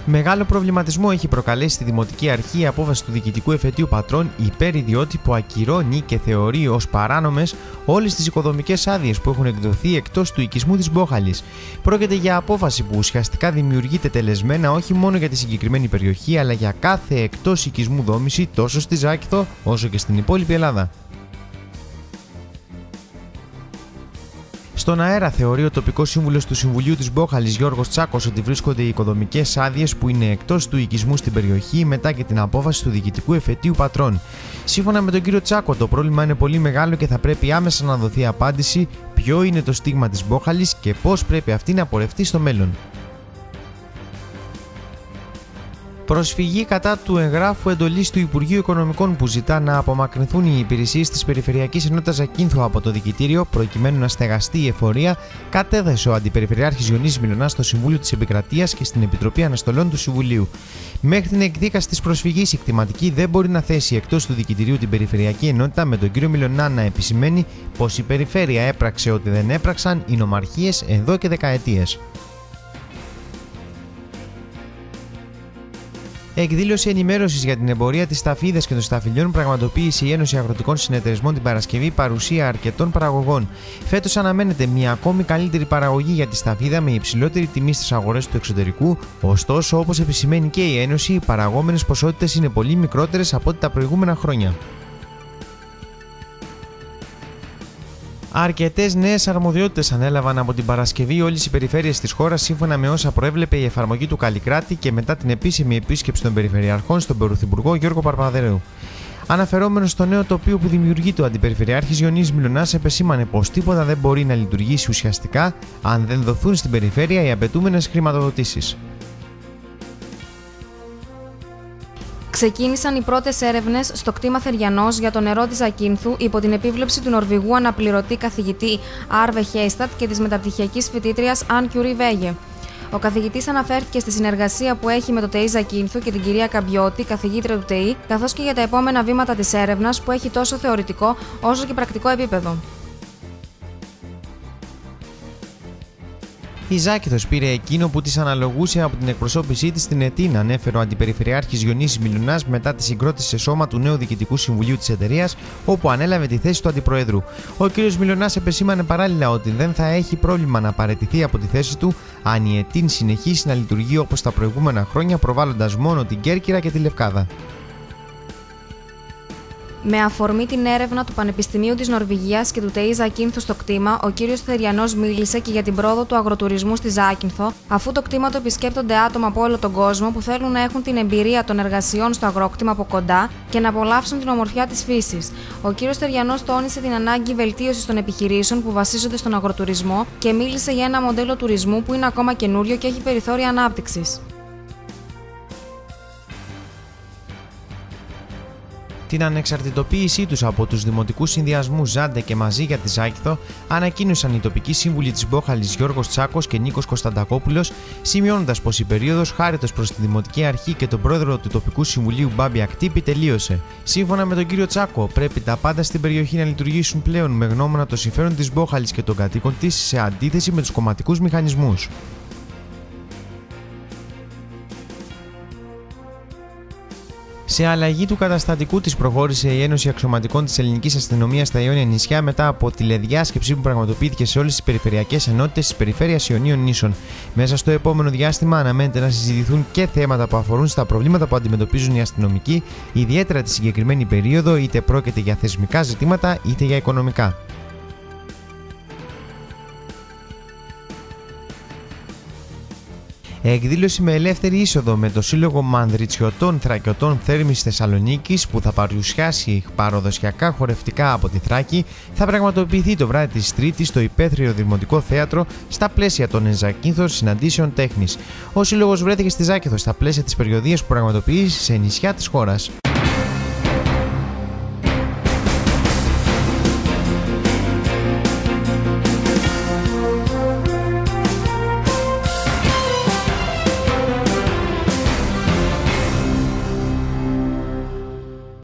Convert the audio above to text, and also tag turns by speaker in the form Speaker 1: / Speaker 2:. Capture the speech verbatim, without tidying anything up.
Speaker 1: Μεγάλο προβληματισμό έχει προκαλέσει στη Δημοτική Αρχή η απόφαση του Διοικητικού Εφετείου Πατρών υπέρ ιδιώτη που ακυρώνει και θεωρεί ως παράνομες όλες τις οικοδομικές άδειες που έχουν εκδοθεί εκτός του οικισμού της Μπόχαλης. Πρόκειται για απόφαση που ουσιαστικά δημιουργείται τελεσμένα όχι μόνο για τη συγκεκριμένη περιοχή, αλλά για κάθε εκτός οικισμού δόμηση τόσο στη Ζάκυνθο όσο και στην υπόλοιπη Ελλάδα. Στον αέρα θεωρεί ο τοπικός σύμβουλος του Συμβουλίου της Μπόχαλης Γιώργος Τσάκος ότι βρίσκονται οι οικοδομικές άδειες που είναι εκτός του οικισμού στην περιοχή μετά και την απόφαση του Διοικητικού Εφετείου Πατρών. Σύμφωνα με τον κύριο Τσάκο, το πρόβλημα είναι πολύ μεγάλο και θα πρέπει άμεσα να δοθεί απάντηση ποιο είναι το στίγμα της Μπόχαλης και πώς πρέπει αυτή να πορευτεί στο μέλλον. Προσφυγή κατά του εγγράφου εντολής του Υπουργείου Οικονομικών που ζητά να απομακρυνθούν οι υπηρεσίες της Περιφερειακής Ενότητας Ζακύνθου από το Δικητήριο προκειμένου να στεγαστεί η εφορία, κατέθεσε ο Αντιπεριφερειάρχης Διονύσης Μιλωνάς στο Συμβούλιο της Επικρατείας και στην Επιτροπή Αναστολών του Συμβουλίου. Μέχρι την εκδίκαση της προσφυγής, η κτηματική δεν μπορεί να θέσει εκτός του Δικητηρίου την Περιφερειακή Ενότητα, με τον κύριο Μιλωνά να επισημαίνει πως η Περιφέρεια έπραξε ό,τι δεν έπραξαν οι νομαρχίες εδώ και δεκαετίες. Εκδήλωση ενημέρωσης για την εμπορία της σταφίδας και των σταφυλιών πραγματοποίησε η Ένωση Αγροτικών Συνεταιρισμών την Παρασκευή, παρουσία αρκετών παραγωγών. Φέτος αναμένεται μια ακόμη καλύτερη παραγωγή για τη σταφίδα με υψηλότερη τιμή στις αγορές του εξωτερικού, ωστόσο, όπως επισημαίνει και η Ένωση, οι παραγόμενες ποσότητες είναι πολύ μικρότερες από ό,τι τα προηγούμενα χρόνια. Αρκετές νέες αρμοδιότητες ανέλαβαν από την Παρασκευή όλες οι περιφέρειες της χώρας σύμφωνα με όσα προέβλεπε η εφαρμογή του Καλλικράτη και μετά την επίσημη επίσκεψη των Περιφερειαρχών στον Πρωθυπουργό Γιώργο Παρπαδέου. Αναφερόμενος στο νέο τοπίο που δημιουργείται, ο Αντιπεριφερειάρχης Διονύσης Μιλωνάς επεσήμανε πως τίποτα δεν μπορεί να λειτουργήσει ουσιαστικά αν δεν δοθούν στην περιφέρεια οι απαιτούμενες χρηματοδοτήσεις.
Speaker 2: Ξεκίνησαν οι πρώτες έρευνες στο κτήμα Θεριανός για το νερό της Ζακύνθου υπό την επίβλεψη του Νορβηγού αναπληρωτή καθηγητή Άρβε Χέιστατ και της μεταπτυχιακής φοιτήτριας Αν Κιουρί Βέγε. Ο καθηγητής αναφέρθηκε στη συνεργασία που έχει με το ΤΕΙ Ζακύνθου και την κυρία Καμπιώτη, καθηγήτρια του ΤΕΙ, καθώς και για τα επόμενα βήματα της έρευνας που έχει τόσο θεωρητικό όσο και πρακτικό επίπεδο.
Speaker 1: Η Ζάκυνθος πήρε εκείνο που της αναλογούσε από την εκπροσώπησή της στην ΕΤΗΝ, ανέφερε ο Αντιπεριφερειάρχης Διονύσης Μιλωνάς μετά τη συγκρότηση σε σώμα του νέου Διοικητικού Συμβουλίου της εταιρείας, όπου ανέλαβε τη θέση του Αντιπροέδρου. Ο κ. Μιλωνάς επεσήμανε παράλληλα ότι δεν θα έχει πρόβλημα να παραιτηθεί από τη θέση του αν η ΕΤΗΝ συνεχίσει να λειτουργεί όπως τα προηγούμενα χρόνια, προβάλλοντας μόνο την Κέρκυρα και τη Λευκάδα.
Speaker 2: Με αφορμή την έρευνα του Πανεπιστημίου της Νορβηγίας και του ΤΕΙ Ζακύνθου στο κτήμα, ο κύριος Θεριανός μίλησε και για την πρόοδο του αγροτουρισμού στη Ζάκυνθο, αφού το κτήμα το επισκέπτονται άτομα από όλο τον κόσμο που θέλουν να έχουν την εμπειρία των εργασιών στο αγρόκτημα από κοντά και να απολαύσουν την ομορφιά της φύσης. Ο κύριος Θεριανός τόνισε την ανάγκη βελτίωσης των επιχειρήσεων που βασίζονται στον αγροτουρισμό και μίλησε για ένα μοντέλο τουρισμού που είναι ακόμα καινούριο και έχει περιθώρια ανάπτυξης.
Speaker 1: Την ανεξαρτητοποίησή τους από τους δημοτικούς συνδυασμούς Ζάντε και Μαζί για τη Ζάκυνθο ανακοίνωσαν οι τοπικοί σύμβουλοι της Μπόχαλης Γιώργος Τσάκος και Νίκος Κωνσταντακόπουλος, σημειώνοντας πως η περίοδος χάριτος προς τη Δημοτική Αρχή και τον πρόεδρο του τοπικού συμβουλίου Μπάμπη Ακτύπη τελείωσε. Σύμφωνα με τον κύριο Τσάκο, πρέπει τα πάντα στην περιοχή να λειτουργήσουν πλέον με γνώμονα το συμφέρον της Μπόχαλης και των κατοίκων της σε αντίθεση με τους κομματικούς μηχανισμούς. Σε αλλαγή του καταστατικού της προχώρησε η Ένωση Αξιωματικών της Ελληνικής Αστυνομίας στα Ιόνια νησιά μετά από τηλεδιάσκεψη που πραγματοποιήθηκε σε όλες τις περιφερειακές ενότητες της περιφέρειας Ιωνίων νήσων. Μέσα στο επόμενο διάστημα αναμένεται να συζητηθούν και θέματα που αφορούν στα προβλήματα που αντιμετωπίζουν οι αστυνομικοί, ιδιαίτερα τη συγκεκριμένη περίοδο, είτε πρόκειται για θεσμικά ζητήματα είτε για οικονομικά. Εκδήλωση με ελεύθερη είσοδο με το Σύλλογο Μανδριτσιωτών Θρακιωτών Θέρμης Θεσσαλονίκης που θα παρουσιάσει παραδοσιακά χορευτικά από τη Θράκη θα πραγματοποιηθεί το βράδυ της Τρίτης στο Υπαίθριο Δημοτικό Θέατρο στα πλαίσια των Ενζακύνθων Συναντήσεων Τέχνης. Ο Σύλλογος βρέθηκε στη Ζάκυνθο στα πλαίσια της περιοδίας που πραγματοποιεί σε νησιά της χώρας.